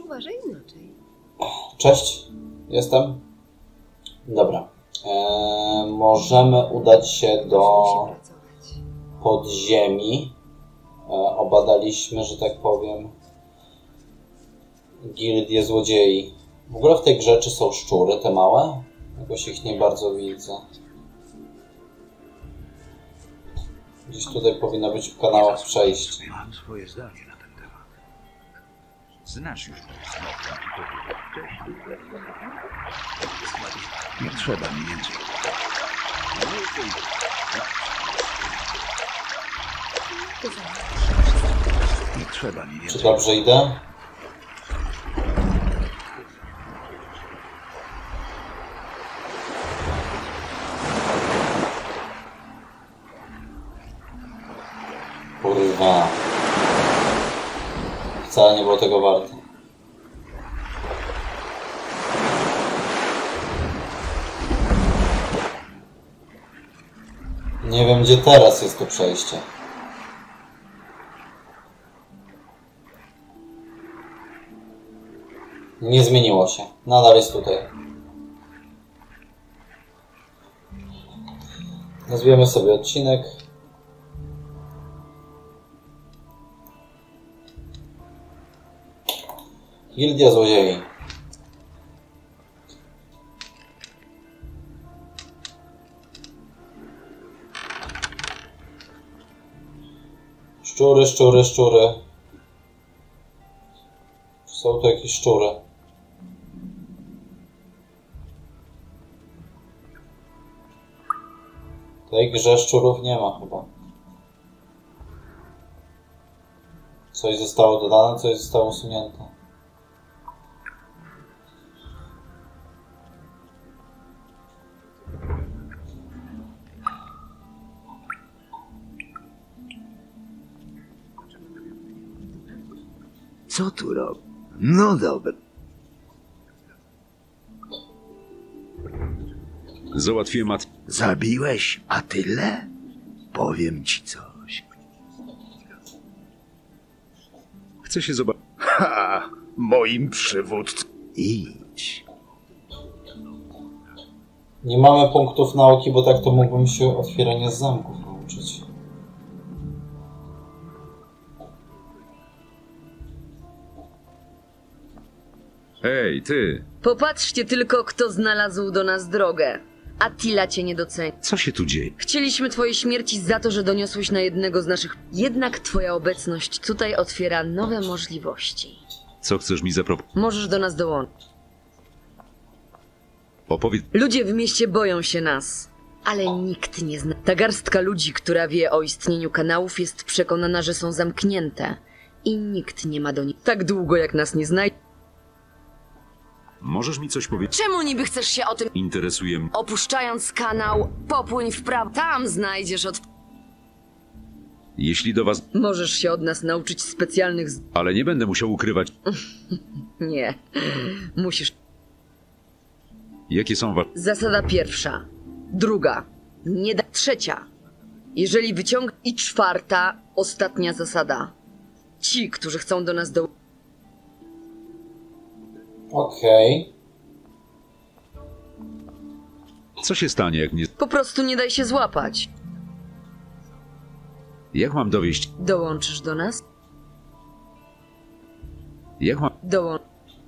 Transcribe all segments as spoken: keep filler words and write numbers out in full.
uważaj inaczej. Cześć, jestem. Dobra. Eee, możemy udać się do podziemi. Eee, obadaliśmy, że tak powiem, gildię złodziei. W ogóle w tej grze czy są szczury, te małe? Jakoś ich nie bardzo widzę. Gdzieś tutaj powinno być w kanałach przejść. Mam swoje zdanie na ten temat. Znasz już smoka. Nie trzeba mi więcej. Nie trzeba mi więcej. Czy dobrze idę? Kurwa. Wcale nie było tego warte. Nie wiem, gdzie teraz jest to przejście. Nie zmieniło się. Nadal jest tutaj. Nazwiemy sobie odcinek. Gildia złodziei. Szczury, szczury, szczury. Są tu jakieś szczury. W tej grze szczurów nie ma chyba. Coś zostało dodane, coś zostało usunięte. Co tu robi? No dobra. Załatwiłem at... Zabiłeś, a tyle? Powiem ci coś. Chcę się zobaczyć. Ha! Moim przywódcą. Idź. Nie mamy punktów nauki, bo tak to mógłbym się otwierania zamków nauczyć. Ej, ty! Popatrzcie tylko, kto znalazł do nas drogę. Attila cię nie doceni. Co się tu dzieje? Chcieliśmy twojej śmierci za to, że doniosłeś na jednego z naszych... Jednak twoja obecność tutaj otwiera nowe możliwości. Co chcesz mi zaproponować? Możesz do nas dołączyć. Opowiedz... Ludzie w mieście boją się nas, ale nikt nie zna. Ta garstka ludzi, która wie o istnieniu kanałów, jest przekonana, że są zamknięte i nikt nie ma do nich. Tak długo, jak nas nie znajdzie. Możesz mi coś powiedzieć? Czemu niby chcesz się o tym... Interesuje mnie. Opuszczając kanał, popłyń w prawo. Tam znajdziesz od... Jeśli do was... Możesz się od nas nauczyć specjalnych... z- Ale nie będę musiał ukrywać. Nie. Musisz... Jakie są wa... Zasada pierwsza. Druga. Nie da... Trzecia. Jeżeli wyciąg... I czwarta, ostatnia zasada. Ci, którzy chcą do nas do... Okej. Co się stanie, jak nie... Po prostu nie daj się złapać. Jak mam dowieść... Dołączysz do nas? Jak mam... Dołącz.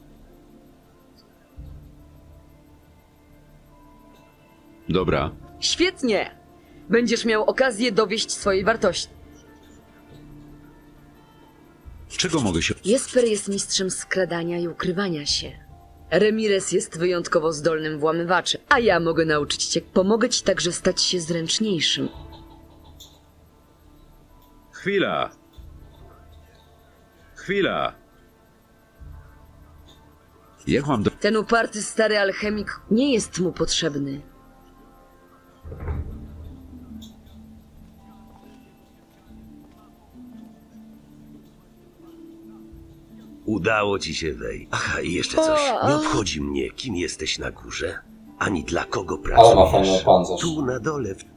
Dobra. Świetnie! Będziesz miał okazję dowieść swojej wartości. Czego mogę się... Jesper jest mistrzem skradania i ukrywania się. Ramirez jest wyjątkowo zdolnym włamywaczem, a ja mogę nauczyć cię. Pomogę ci także stać się zręczniejszym. Chwila! Chwila! Jak mam do... Ten uparty stary alchemik nie jest mu potrzebny. Udało ci się wejść. Aha, i jeszcze coś. Nie obchodzi mnie, kim jesteś na górze, ani dla kogo Ale ma fajny pracujesz. pancerz. Tu na dole... W...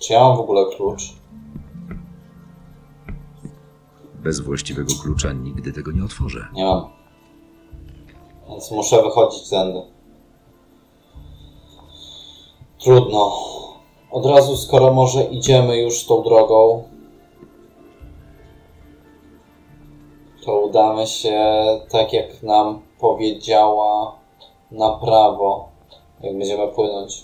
Czy ja mam w ogóle klucz? Bez właściwego klucza nigdy tego nie otworzę. Nie mam. Więc muszę wychodzić tędy. Trudno. Od razu, skoro może idziemy już tą drogą, to udamy się, tak jak nam powiedziała, na prawo, jak będziemy płynąć.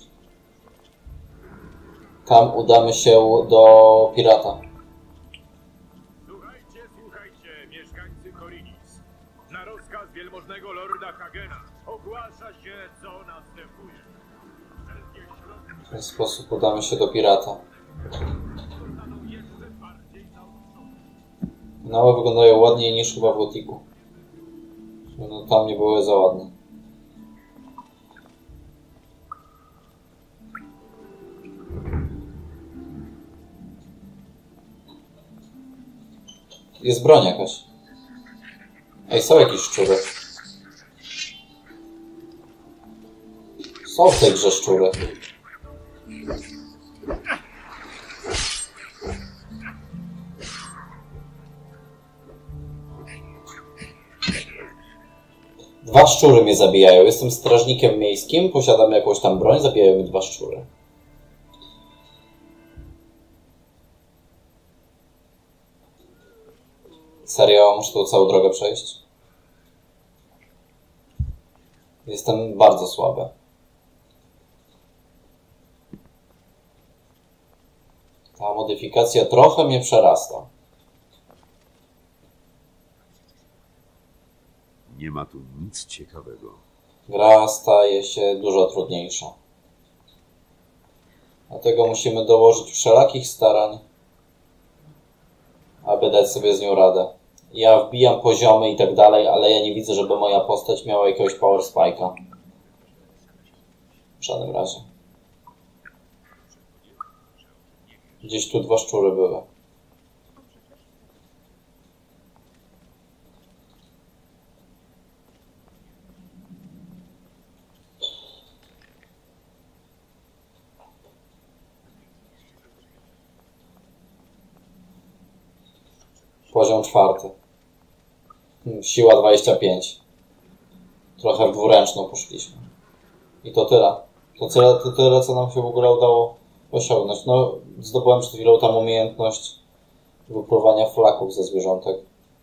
Tam udamy się do pirata. Słuchajcie, słuchajcie, mieszkańcy Korinis. Na rozkaz wielmożnego lorda Hagena ogłasza się, co następuje. Wszelkie środki W ten sposób udamy się do pirata. zostaną jeszcze bardziej zaostrzone. Małe wyglądają ładniej niż chyba w Gotiku. No tam nie były za ładne. Jest broń jakaś. Ej, są jakieś szczury. Są w tej grze szczury. Dwa szczury mnie zabijają. Jestem strażnikiem miejskim, posiadam jakąś tam broń, zabijają mi dwa szczury. Serio, muszę tą całą drogę przejść? Jestem bardzo słaby. Ta modyfikacja trochę mnie przerasta. Nie ma tu nic ciekawego. Gra staje się dużo trudniejsza. Dlatego musimy dołożyć wszelakich starań, aby dać sobie z nią radę. Ja wbijam poziomy i tak dalej, ale ja nie widzę, żeby moja postać miała jakiegoś power spike'a. W żadnym razie. Gdzieś tu dwa szczury były. Poziom czwarty. Siła dwadzieścia pięć. Trochę w dwuręczną poszliśmy. I to tyle. To tyle, to tyle, co nam się w ogóle udało osiągnąć. No, zdobyłem przed chwilą tam umiejętność wypływania flaków ze zwierzątek.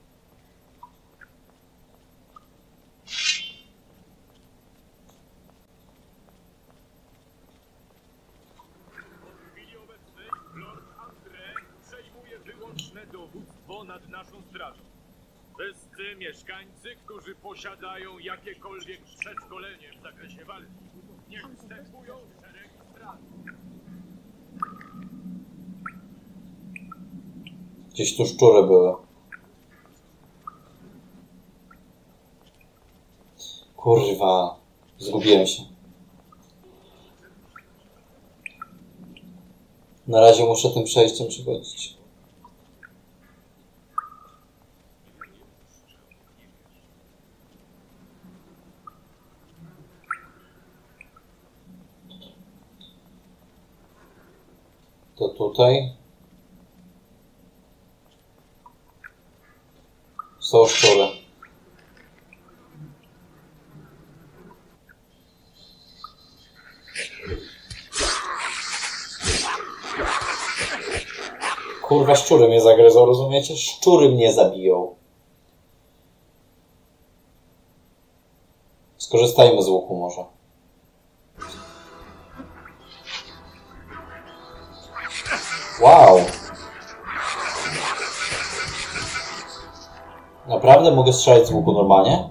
W chwili obecnej Lord André przejmuje wyłączne dowództwo nad naszą strażą. Wszyscy mieszkańcy, którzy posiadają jakiekolwiek przeszkolenie w zakresie walki, niech wstępują w szereg straży. Gdzieś tu szczury były. Kurwa. Zgubiłem się. Na razie muszę tym przejściem przechodzić. To tutaj są szczury. Kurwa, szczury mnie zagryzą, rozumiecie? Szczury mnie zabiją. Skorzystajmy z łuku może. Wow. Naprawdę mogę strzelać z łuku normalnie?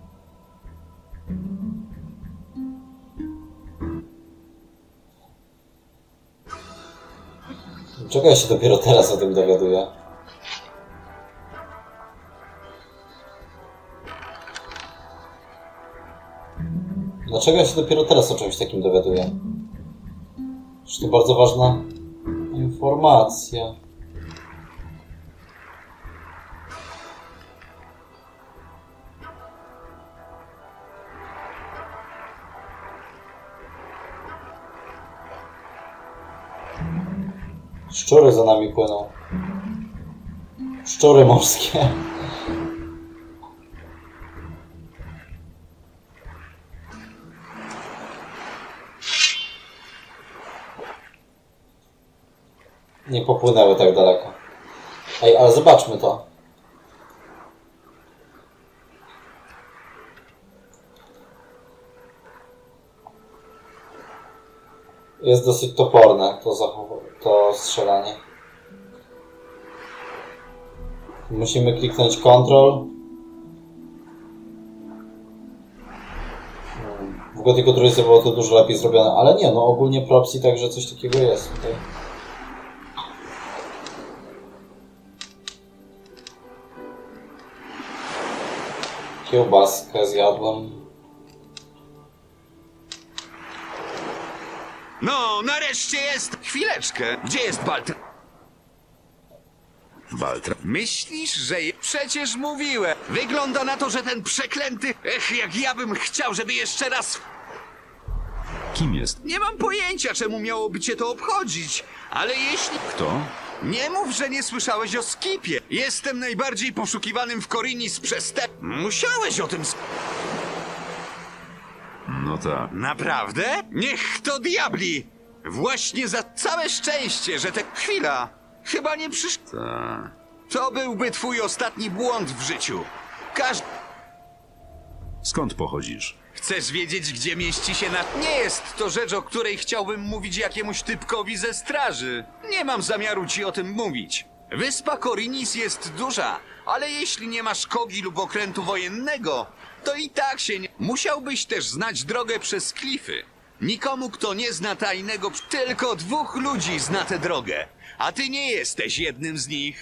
Dlaczego ja się dopiero teraz o tym dowiaduję? Dlaczego ja się dopiero teraz o czymś takim dowiaduję? Przecież to bardzo ważna informacja. Szczury za nami płyną. Szczury morskie. Nie popłynęły tak daleko. Ej, ale zobaczmy to. Jest dosyć toporne to, to strzelanie. Musimy kliknąć Ctrl. W Gothicu trójce było to dużo lepiej zrobione, ale nie, no ogólnie propsy, także coś takiego jest tutaj. Kiełbaskę zjadłem. No, nareszcie jest! Chwileczkę! Gdzie jest Baltr? Baltra. Myślisz, że... je- Przecież mówiłem! Wygląda na to, że ten przeklęty... Ech, jak ja bym chciał, żeby jeszcze raz... Kim jest? Nie mam pojęcia, czemu miałoby cię to obchodzić, ale jeśli... Kto? Nie mów, że nie słyszałeś o Skipie. Jestem najbardziej poszukiwanym w Korinis przestęp... Musiałeś o tym... s- No tak. Naprawdę? Niech to diabli! Właśnie za całe szczęście, że te... Chwila! Chyba nie przysz... Ta. To byłby twój ostatni błąd w życiu. Każdy... Skąd pochodzisz? Chcesz wiedzieć, gdzie mieści się na... Nie jest to rzecz, o której chciałbym mówić jakiemuś typkowi ze straży. Nie mam zamiaru ci o tym mówić. Wyspa Korinis jest duża, ale jeśli nie masz kogi lub okrętu wojennego, to i tak się nie... Musiałbyś też znać drogę przez klify. Nikomu, kto nie zna tajnego... Tylko dwóch ludzi zna tę drogę, a ty nie jesteś jednym z nich.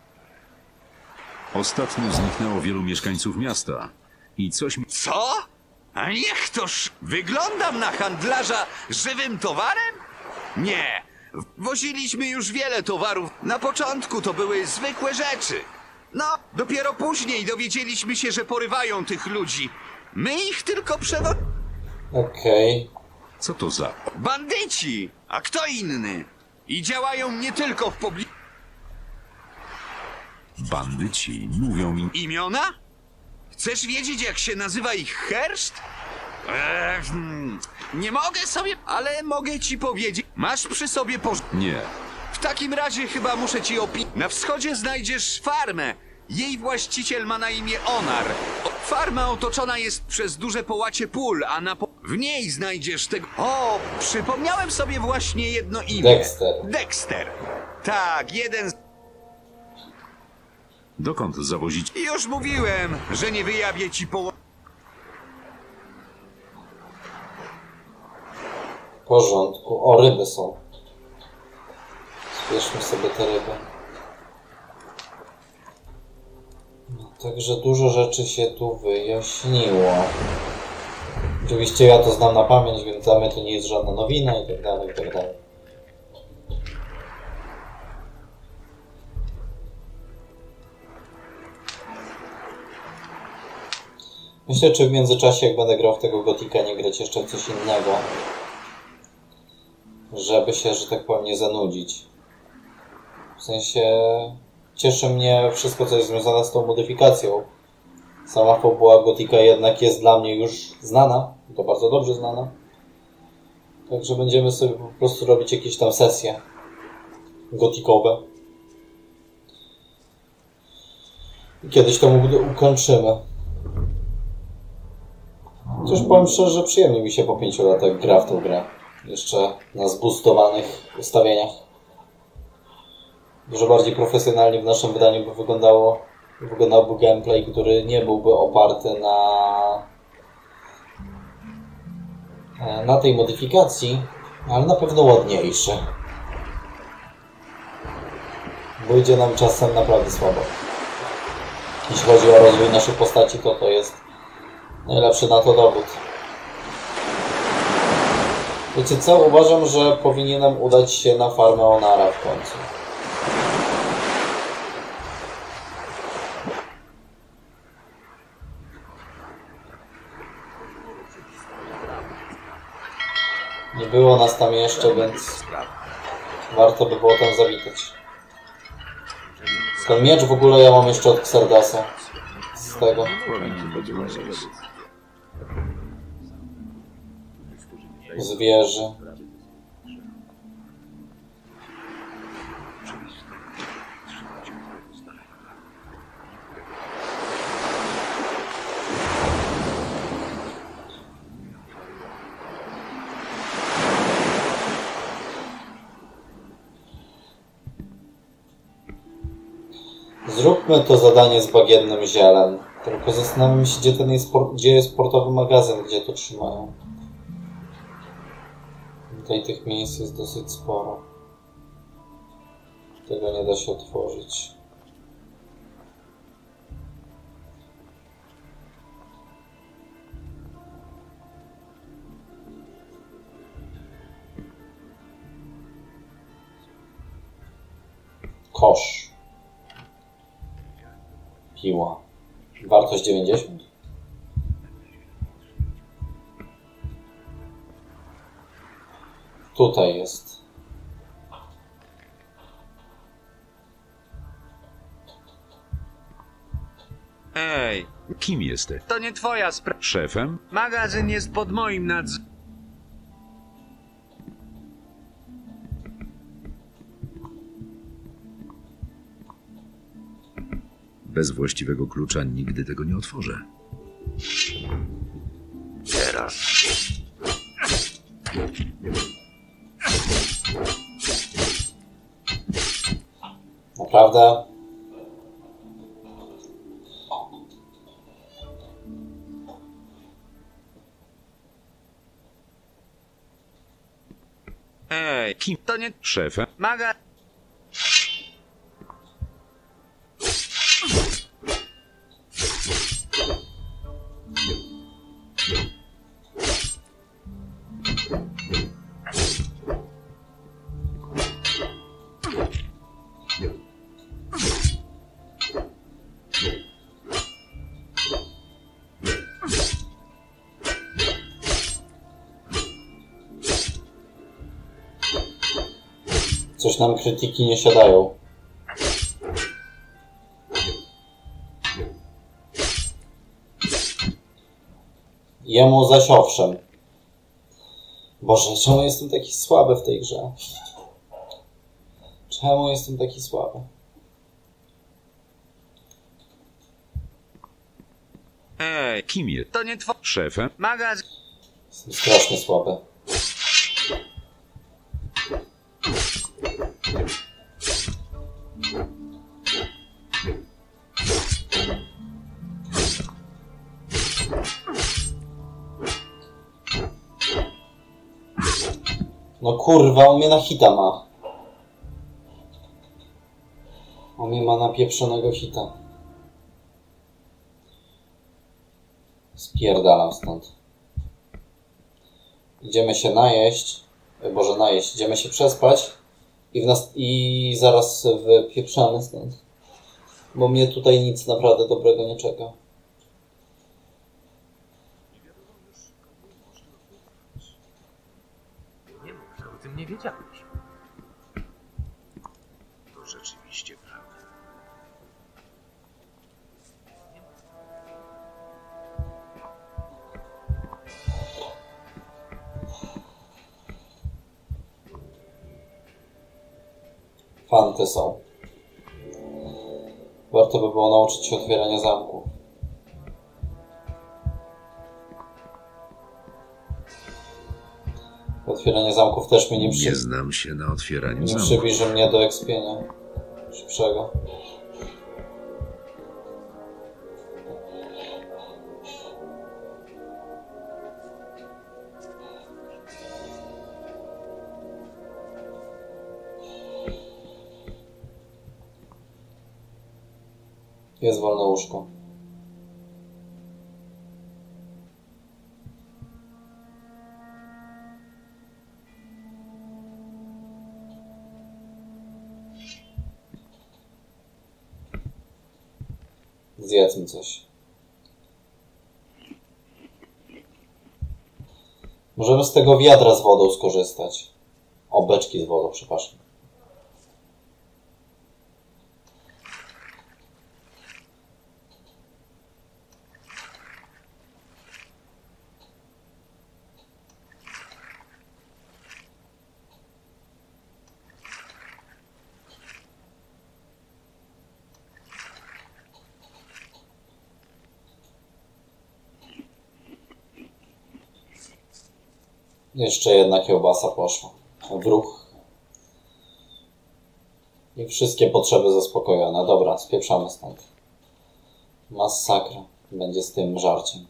Ostatnio zniknęło wielu mieszkańców miasta. I coś mi... Co? A niech toż wyglądam na handlarza żywym towarem? Nie. Woziliśmy już wiele towarów. Na początku to były zwykłe rzeczy. No, dopiero później dowiedzieliśmy się, że porywają tych ludzi. My ich tylko przewo... Okej. Co to za... Bandyci! A kto inny? I działają nie tylko w pobliżu... Bandyci mówią mi... Imiona? Chcesz wiedzieć, jak się nazywa ich herszt? Eee, hmm, nie mogę sobie, ale mogę ci powiedzieć. Masz przy sobie porz... Nie. W takim razie chyba muszę ci opi... Na wschodzie znajdziesz farmę. Jej właściciel ma na imię Onar. Farma otoczona jest przez duże połacie pól, a na po... W niej znajdziesz tego... O, przypomniałem sobie właśnie jedno imię. Dexter. Dexter. Tak, jeden z... Dokąd zawozić... Już mówiłem, że nie wyjawię ci poło... W porządku. O, ryby są. Zbierzmy sobie te ryby. No, także dużo rzeczy się tu wyjaśniło. Oczywiście ja to znam na pamięć, więc dla mnie to nie jest żadna nowina i tak dalej, i tak dalej. Myślę, czy w międzyczasie, jak będę grał w tego Gothica, nie grać jeszcze w coś innego. Żeby się, że tak powiem, nie zanudzić. W sensie... Cieszy mnie wszystko, co jest związane z tą modyfikacją. Sama fabuła Gothica jednak jest dla mnie już znana. To bardzo dobrze znana. Także będziemy sobie po prostu robić jakieś tam sesje gothicowe. I kiedyś to ukończymy. Chociaż powiem szczerze, że przyjemnie mi się po pięciu latach gra w tą grę. Jeszcze na zboostowanych ustawieniach. Dużo bardziej profesjonalnie w naszym wydaniu by wyglądało, wyglądałby gameplay, który nie byłby oparty na, na tej modyfikacji, ale na pewno ładniejszy. Bo idzie nam czasem naprawdę słabo. Jeśli chodzi o rozwój naszych postaci, to to jest najlepszy na to dowód. Wiecie co? Uważam, że powinienem udać się na farmę Onara w końcu. Nie było nas tam jeszcze, więc Warto by było tam zawitać. Ten miecz w ogóle ja mam jeszcze od Xardasa. Z tego. Z wieży. Zróbmy to zadanie z bagiennym zielem. Tylko zastanawiam się, gdzie ten jest, gdzie jest portowy magazyn, gdzie to trzymają. Tutaj tych miejsc jest dosyć sporo. Tego nie da się otworzyć. Kosz. Piła. Wartość dziewięćdziesiąt. Tutaj jest. Ej, Kim jesteś? to nie twoja sprawa. Szefem? Magazyn jest pod moim nadzorem. Bez właściwego klucza nigdy tego nie otworzę. Teraz. Naprawdę? Ej, Kim? to nie Szefem? maga... Coś nam krytyki nie siadają. Jemu zaś owszem. Boże, czemu jestem taki słaby w tej grze? Czemu jestem taki słaby? Ej, Kim jest? to nie twoja... Szefem? Magazyn... Jestem strasznie słaby. No kurwa, on mnie na hita ma. On mnie ma na pieprzonego hita. Spierdalam stąd. Idziemy się najeść. Boże, najeść. Idziemy się przespać. I, w nas... I zaraz wypieprzamy stąd. Bo mnie tutaj nic naprawdę dobrego nie czeka. Nie mów, że o tym nie wiedziałeś. To rzeczywiście prawda. Fanty są. Warto by było nauczyć się otwierania zamków. Otwieranie zamków też mnie nie, przy... Nie znam się na otwieraniu nie zamków. przybliży mnie do ekspienia szybszego. Jest wolne łóżko. Zjedzmy coś. Możemy z tego wiadra z wodą skorzystać. O, beczki z wodą, przepraszam. Jeszcze jedna kiełbasa poszła w ruch. I wszystkie potrzeby zaspokojone. Dobra, spieprzamy stąd. Masakra będzie z tym żarciem.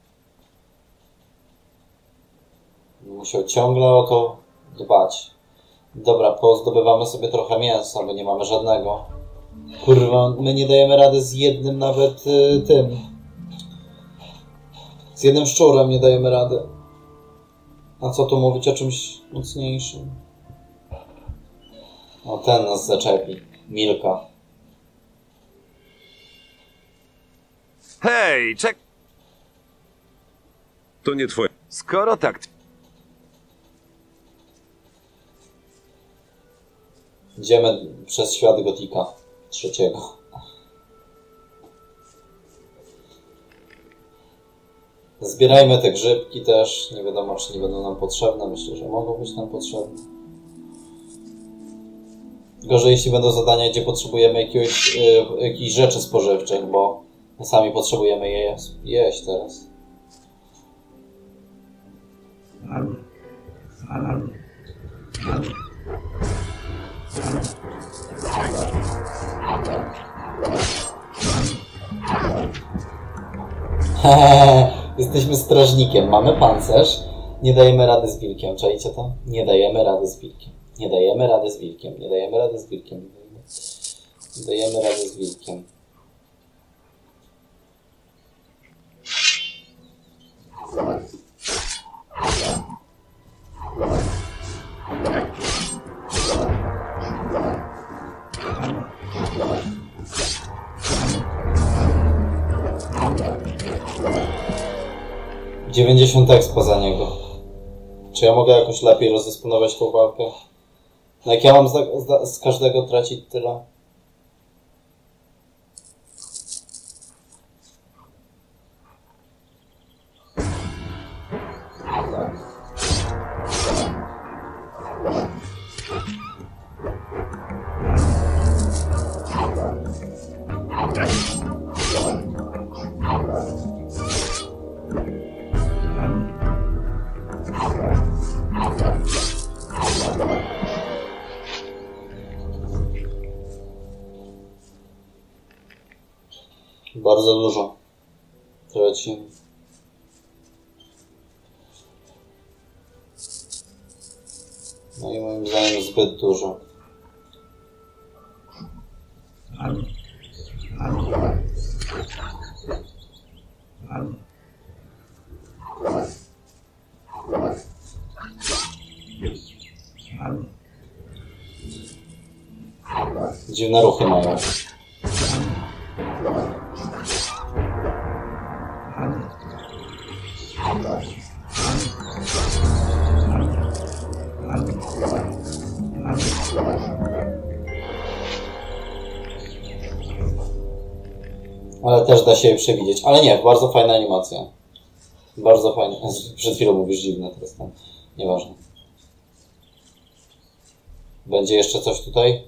Musiał ciągle o to dbać. Dobra, pozdobywamy sobie trochę mięsa, bo nie mamy żadnego. Kurwa, my nie dajemy rady z jednym nawet y, tym. Z jednym szczurem nie dajemy rady. A co tu mówić o czymś mocniejszym? O, ten nas zaczepi. Milka. Hej, czek... To nie twoje. Skoro tak... Idziemy przez świat Gotika trzeciego. Zbierajmy te grzybki też. Nie wiadomo, czy nie będą nam potrzebne. Myślę, że mogą być nam potrzebne. Gorzej, jeśli będą zadania, gdzie potrzebujemy jakiegoś, yy, jakichś rzeczy spożywczych, bo my sami potrzebujemy je jeść, jeść teraz. Jesteśmy strażnikiem, mamy pancerz, nie dajemy rady z wilkiem, czajcie to? Nie dajemy rady z wilkiem, nie dajemy rady z wilkiem, nie dajemy rady z wilkiem, nie dajemy rady z wilkiem. dziewięćdziesiąt expa za niego. Czy ja mogę jakoś lepiej rozdysponować tą walkę? No jak ja mam z, z, z każdego tracić tyle? Bardzo dużo tracimy. No i moim zdaniem zbyt dużo. Dziwne ruchy mają. Ale też da się je przewidzieć. Ale nie, bardzo fajna animacja. Bardzo fajna. Przed chwilą mówisz dziwne, teraz tam. Nieważne. Będzie jeszcze coś tutaj?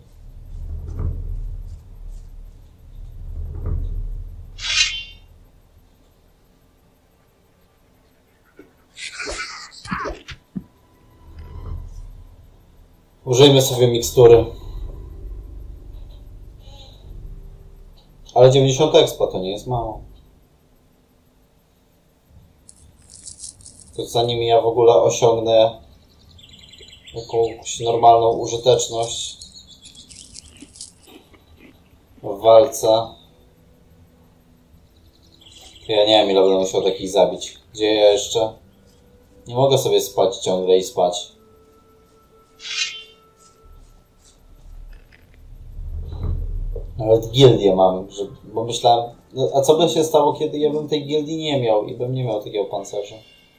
Użyjmy sobie mikstury. Ale dziewięćdziesiąt expa to nie jest mało. To zanim ja w ogóle osiągnę jakąś normalną użyteczność w walce, to ja nie wiem, ile będę musiał takich zabić. Gdzie ja jeszcze? Nie mogę sobie spać ciągle i spać. Nawet gildię mam, że, bo myślałem, no, a co by się stało, kiedy ja bym tej gildii nie miał i bym nie miał takiego pancerza?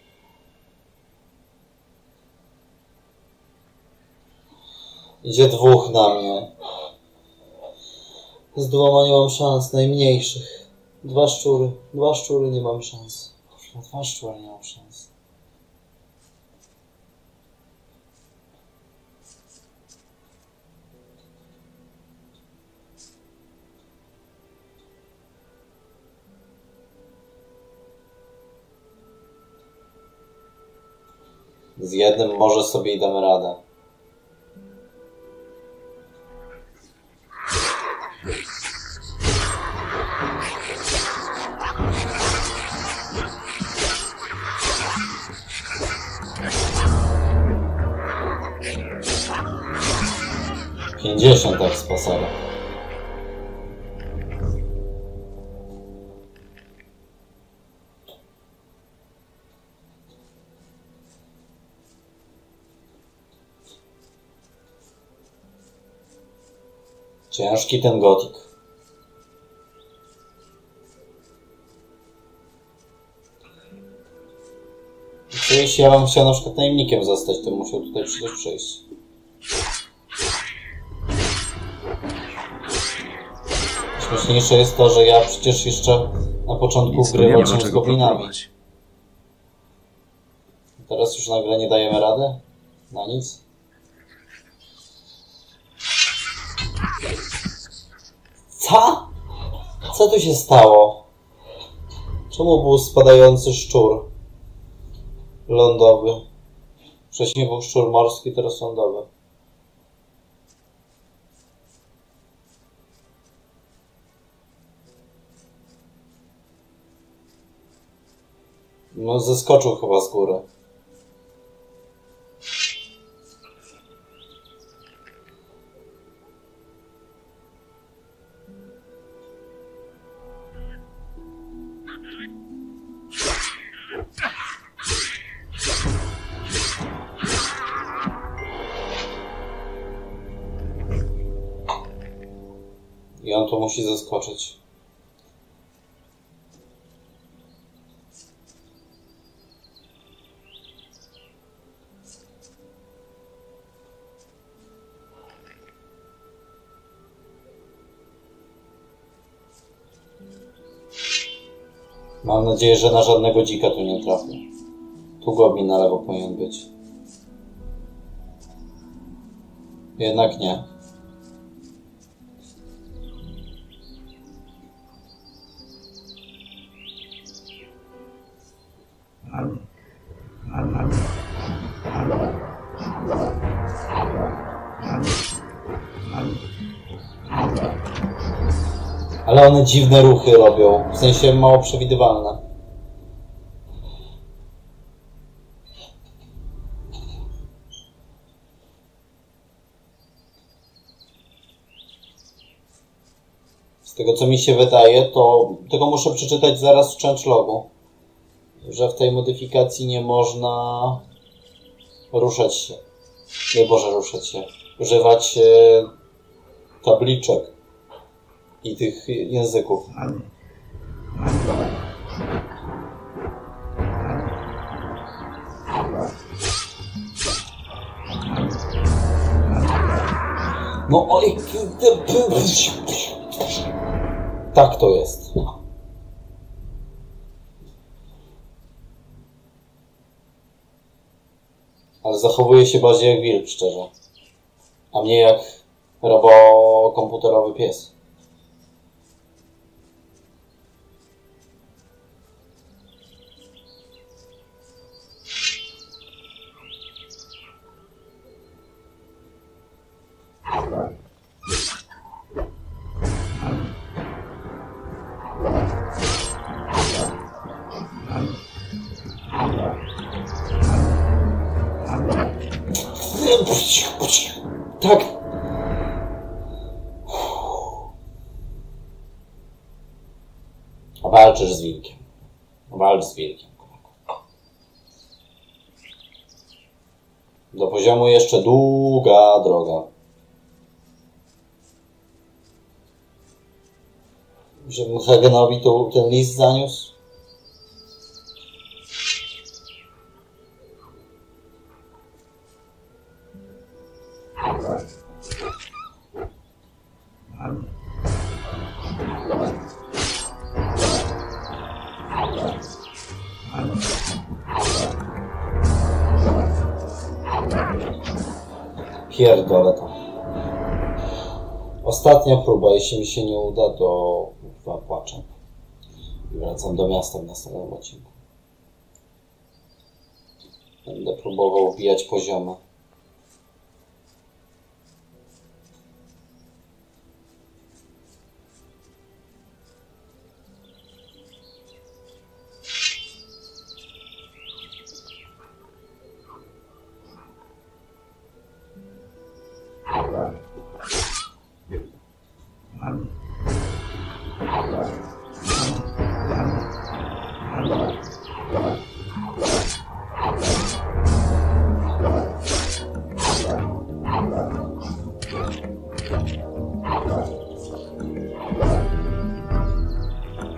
Idzie dwóch na mnie. Z dwoma nie mam szans, najmniejszych. Dwa szczury, dwa szczury nie mam szans. Dwa szczury nie mam szans. Z jednym może sobie i damy radę. pięćdziesiąt tak sposobów. Ciężki ten gotik. Co jeśli ja bym chciał na przykład najemnikiem zostać, to musiał tutaj przecież przyjść. Śmieszniejsze jest to, że ja przecież jeszcze na początku gry walczyłem z goblinami. Teraz już nagle nie dajemy rady? Na nic? Co? Co tu się stało? Czemu był spadający szczur lądowy? Wcześniej był szczur morski, teraz lądowy. No, zeskoczył chyba z góry. I on tu musi zeskoczyć. Mam nadzieję, że na żadnego dzika tu nie trafię. Tu goblin na lewo powinien być. Jednak nie. Ale one dziwne ruchy robią, w sensie mało przewidywalne. Z tego co mi się wydaje, to tego muszę przeczytać zaraz w changelogu, że w tej modyfikacji nie można ruszać się. Nie może ruszać się. Używać e, tabliczek i tych języków. No oj, tak to jest. Ale zachowuje się bardziej jak wilk, szczerze. A mnie jak robokomputerowy pies. Tak. Walczysz z wilkiem. Walcz z wilkiem. Do poziomu jeszcze długa droga. Żebym Hagenowi tu ten list zaniósł. Pierdolę to. Ostatnia próba, jeśli mi się nie uda, to chyba płaczę. I wracam do miasta w następnym odcinku. Będę próbował wbijać poziomy.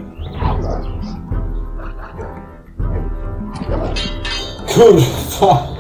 Kurwa!